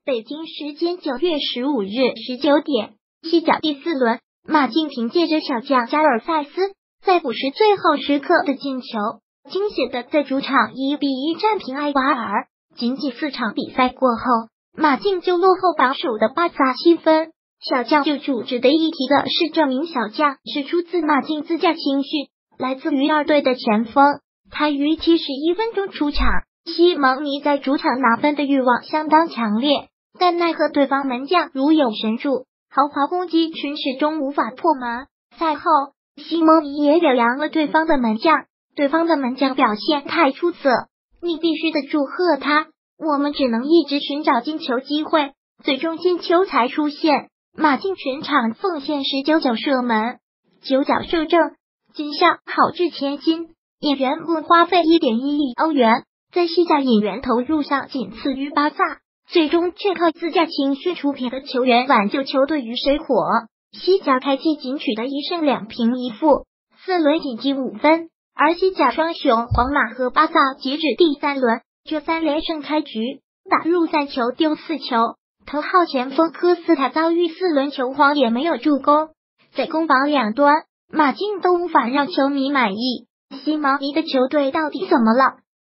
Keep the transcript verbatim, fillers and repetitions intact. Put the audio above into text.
北京时间九月十五日十九点，西甲第四轮，马竞凭借着小将加尔塞斯在补时最后时刻的进球，惊险的在主场一比一战平埃瓦尔。仅仅四场比赛过后，马竞就落后榜首的巴萨七分。小将就主值得一提的是，这名小将是出自马竞自家青训，来自于二队的前锋。他于七十一分钟出场，西蒙尼在主场拿分的欲望相当强烈，但奈何对方门将如有神助，豪华攻击群始终无法破门。赛后，西蒙尼也表扬了对方的门将，对方的门将表现太出色，你必须得祝贺他。我们只能一直寻找进球机会，最终进球才出现。马竞全场奉献十九脚射门，九脚射正，今夏豪掷千金，也原共花费 一点一亿欧元，在西甲引援投入上仅次于巴萨，最终却靠自家青训出品的球员挽救球队于水火。西甲开季仅取得一胜两平一负，四轮仅积五分，而西甲双雄皇马和巴萨截止第三轮这三连胜开局，打入三球丢四球。头号前锋科斯塔遭遇四轮球荒也没有助攻，在攻防两端，马竞都无法让球迷满意。西蒙尼的球队到底怎么了？